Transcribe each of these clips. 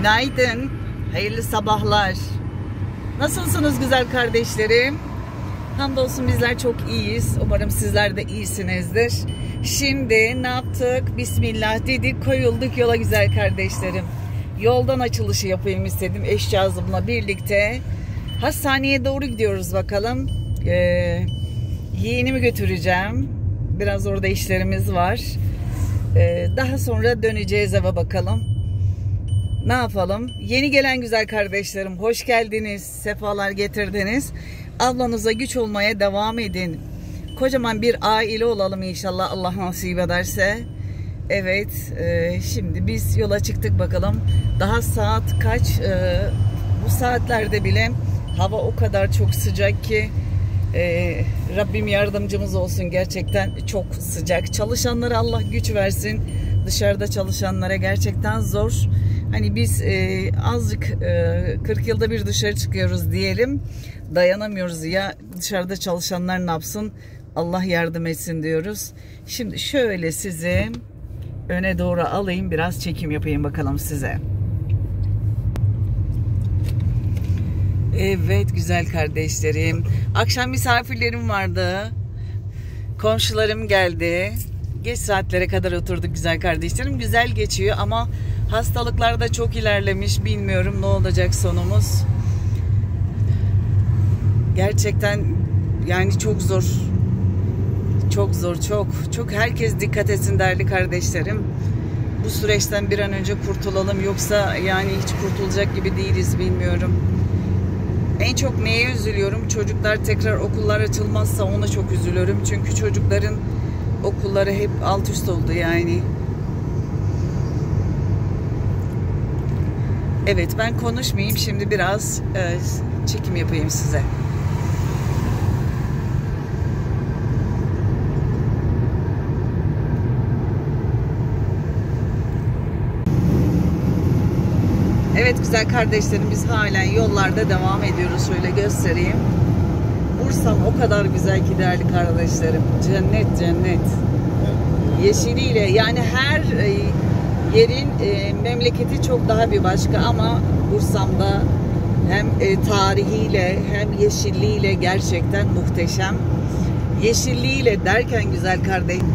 Günaydın, hayırlı sabahlar. Nasılsınız güzel kardeşlerim? Hamdolsun bizler çok iyiyiz. Umarım sizler de iyisinizdir. Şimdi ne yaptık? Bismillah dedik, koyulduk yola güzel kardeşlerim. Yoldan açılışı yapayım istedim eşcağızımla birlikte. Hastaneye doğru gidiyoruz bakalım. Yeğenimi götüreceğim. Biraz orada işlerimiz var. Daha sonra döneceğiz eve bakalım. Ne yapalım? Yeni gelen güzel kardeşlerim, hoş geldiniz. Sefalar getirdiniz. Ablanıza güç olmaya devam edin. Kocaman bir aile olalım inşallah, Allah nasip ederse. Evet, şimdi biz yola çıktık bakalım. Daha saat kaç? Bu saatlerde bile hava o kadar çok sıcak ki Rabbim yardımcımız olsun, gerçekten çok sıcak. Çalışanlara Allah güç versin. Dışarıda çalışanlara gerçekten zor. Hani biz azıcık 40 yılda bir dışarı çıkıyoruz diyelim. Dayanamıyoruz ya, dışarıda çalışanlar ne yapsın? Allah yardım etsin diyoruz. Şimdi şöyle sizi öne doğru alayım, biraz çekim yapayım bakalım size. Evet güzel kardeşlerim. Akşam misafirlerim vardı. Komşularım geldi. Geç saatlere kadar oturduk güzel kardeşlerim. Güzel geçiyor ama hastalıklar da çok ilerlemiş. Bilmiyorum ne olacak sonumuz. Gerçekten yani çok zor. Çok zor, çok. Herkes dikkat etsin değerli kardeşlerim. Bu süreçten bir an önce kurtulalım. Yoksa yani hiç kurtulacak gibi değiliz, bilmiyorum. En çok neye üzülüyorum? Çocuklar tekrar okullar açılmazsa ona çok üzülüyorum. Çünkü çocukların okulları hep alt üst oldu yani. Evet, ben konuşmayayım. Şimdi biraz çekim yapayım size. Evet güzel kardeşlerim, biz halen yollarda devam ediyoruz. Şöyle göstereyim. Bursa'm o kadar güzel ki değerli kardeşlerim. Cennet cennet. Yeşiliyle yani her yerin memleketi çok daha bir başka ama Bursa'mda hem tarihiyle hem yeşilliğiyle gerçekten muhteşem. Yeşilliğiyle derken güzel kardeşim.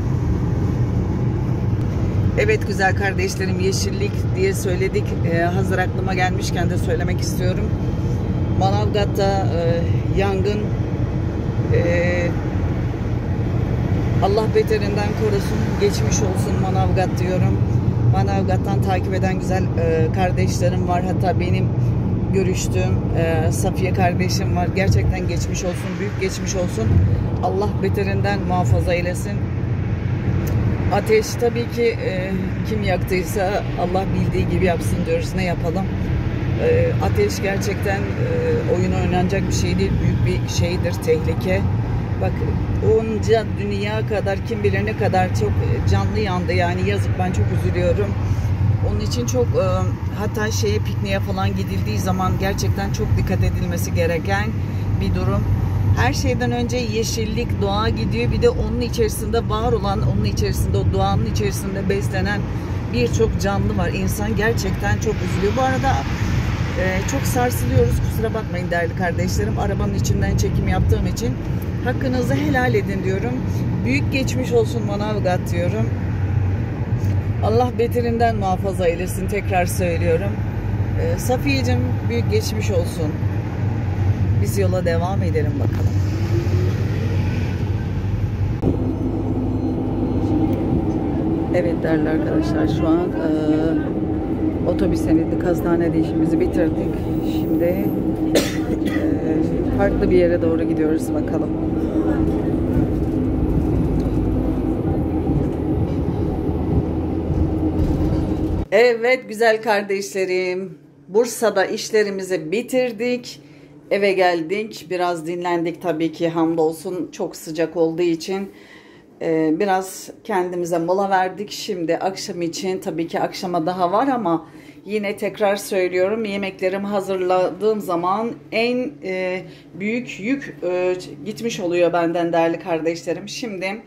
Evet güzel kardeşlerim, yeşillik diye söyledik. Hazır aklıma gelmişken de söylemek istiyorum. Manavgat'ta yangın, Allah beterinden korusun, geçmiş olsun Manavgat diyorum. Manavgat'tan takip eden güzel kardeşlerim var. Hatta benim görüştüğüm Safiye kardeşim var. Gerçekten geçmiş olsun, büyük geçmiş olsun. Allah beterinden muhafaza eylesin. Ateş tabii ki kim yaktıysa Allah bildiği gibi yapsın diyoruz. Ne yapalım? Ateş gerçekten oyun oynanacak bir şey değil. Büyük bir şeydir, tehlike. Bak onca dünya kadar kim bilir ne kadar çok canlı yandı yani, yazık, ben çok üzülüyorum. Onun için çok hatta pikniğe falan gidildiği zaman gerçekten çok dikkat edilmesi gereken bir durum. Her şeyden önce yeşillik, doğa gidiyor. Bir de onun içerisinde var olan, onun içerisinde, o doğanın içerisinde beslenen birçok canlı var. İnsan gerçekten çok üzülüyor. Bu arada çok sarsılıyoruz. Kusura bakmayın değerli kardeşlerim. Arabanın içinden çekim yaptığım için hakkınızı helal edin diyorum. Büyük geçmiş olsun Manavgat diyorum. Allah beterinden muhafaza eylesin, tekrar söylüyorum. Safiyeciğim büyük geçmiş olsun. Biz yola devam edelim bakalım. Evet değerli arkadaşlar, şu an otobüse bindik, hastanede işimizi bitirdik. Şimdi farklı bir yere doğru gidiyoruz bakalım. Evet güzel kardeşlerim, Bursa'da işlerimizi bitirdik. Eve geldik, biraz dinlendik tabii ki, hamdolsun çok sıcak olduğu için biraz kendimize mola verdik. Şimdi akşam için tabii ki akşama daha var ama yine tekrar söylüyorum, yemeklerimi hazırladığım zaman en büyük yük gitmiş oluyor benden değerli kardeşlerim. Şimdi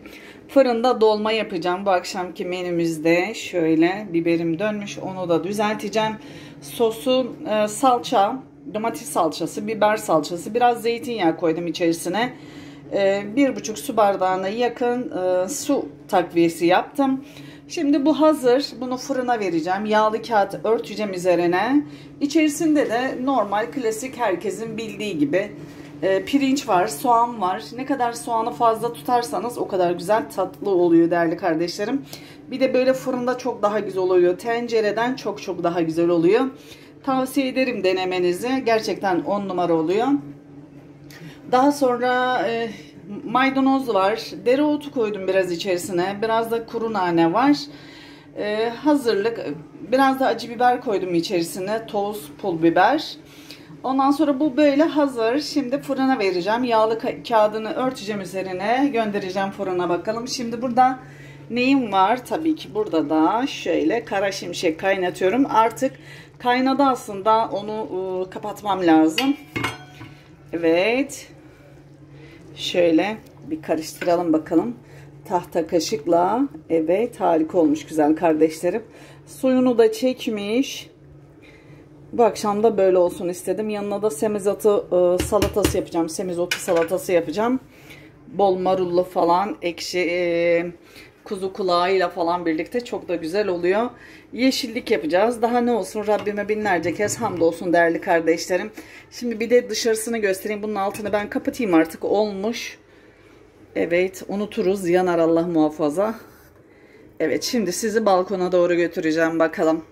Fırında dolma yapacağım. Bu akşamki menümüzde şöyle biberim dönmüş. Onu da düzelteceğim. Sosu salça, domates salçası, biber salçası, biraz zeytinyağı koydum içerisine. 1,5 su bardağına yakın su takviyesi yaptım. Şimdi bu hazır. Bunu fırına vereceğim. Yağlı kağıt örteceğim üzerine. İçerisinde de normal klasik herkesin bildiği gibi pirinç var, soğan var. Ne kadar soğanı fazla tutarsanız o kadar güzel tatlı oluyor değerli kardeşlerim. Bir de böyle fırında çok daha güzel oluyor. Tencereden çok çok daha güzel oluyor. Tavsiye ederim denemenizi. Gerçekten 10 numara oluyor. Daha sonra maydanoz var. Dereotu koydum biraz içerisine. Biraz da kuru nane var. Hazırlık. Biraz da acı biber koydum içerisine. Toz pul biber. Ondan sonra bu böyle hazır. Şimdi fırına vereceğim. Yağlı kağıdını örteceğim üzerine. Göndereceğim fırına bakalım. Şimdi burada neyim var? Tabii ki burada da şöyle kara şimşek kaynatıyorum. Artık kaynadı aslında. Onu kapatmam lazım. Evet. Şöyle bir karıştıralım bakalım. Tahta kaşıkla. Evet, harika olmuş güzel kardeşlerim. Suyunu da çekmiş. Bu akşam da böyle olsun istedim. Yanına da semizotu salatası yapacağım. Semizotu salatası yapacağım. Bol marullu falan, ekşi kuzu kulağıyla falan birlikte çok da güzel oluyor. Yeşillik yapacağız. Daha ne olsun, Rabbime binlerce kez hamdolsun değerli kardeşlerim. Şimdi bir de dışarısını göstereyim. Bunun altını ben kapatayım artık. Olmuş. Evet, unuturuz. Yanar Allah muhafaza. Evet, şimdi sizi balkona doğru götüreceğim bakalım.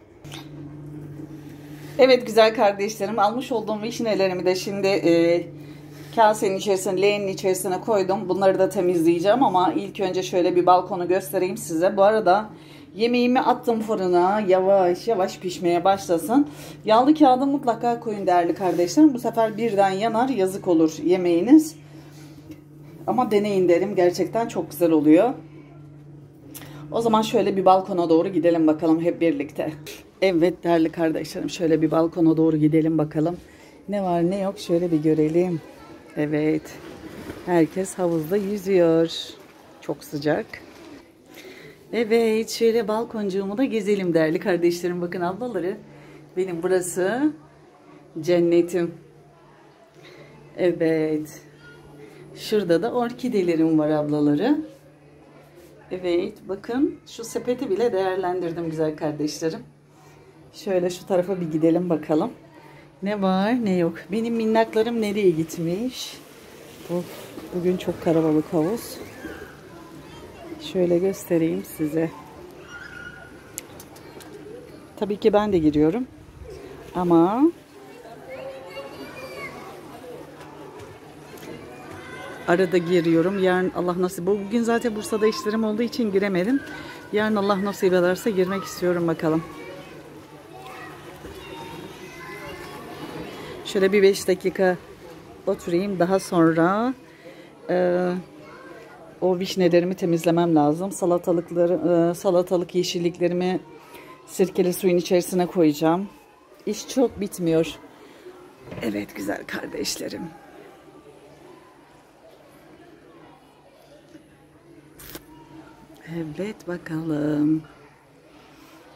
Evet güzel kardeşlerim, almış olduğum vişnelerimi de şimdi kasenin içerisine, leğenin içerisine koydum. Bunları da temizleyeceğim ama ilk önce şöyle bir balkonu göstereyim size. Bu arada yemeğimi attım fırına, yavaş yavaş pişmeye başlasın. Yağlı kağıdı mutlaka koyun değerli kardeşlerim. Bu sefer birden yanar, yazık olur yemeğiniz. Ama deneyin derim, gerçekten çok güzel oluyor. O zaman şöyle bir balkona doğru gidelim bakalım hep birlikte. Evet değerli kardeşlerim, şöyle bir balkona doğru gidelim bakalım. Ne var ne yok şöyle bir görelim. Evet. Herkes havuzda yüzüyor. Çok sıcak. Evet, şöyle balkoncuğumu da gezelim değerli kardeşlerim. Bakın ablaları. Benim burası cennetim. Evet. Şurada da orkidelerim var ablaları. Evet, bakın şu sepeti bile değerlendirdim güzel kardeşlerim. Şöyle şu tarafa bir gidelim bakalım. Ne var ne yok. Benim minnaklarım nereye gitmiş? Of, bugün çok kalabalık havuz. Şöyle göstereyim size. Tabii ki ben de giriyorum. Ama arada giriyorum. Yarın Allah nasip. Bugün zaten Bursa'da işlerim olduğu için giremedim. Yarın Allah nasip ederse girmek istiyorum bakalım. Şöyle bir 5 dakika oturayım. Daha sonra o vişnelerimi temizlemem lazım. Salatalık yeşilliklerimi sirkeli suyun içerisine koyacağım. İş çok bitmiyor. Evet güzel kardeşlerim. Evet bakalım.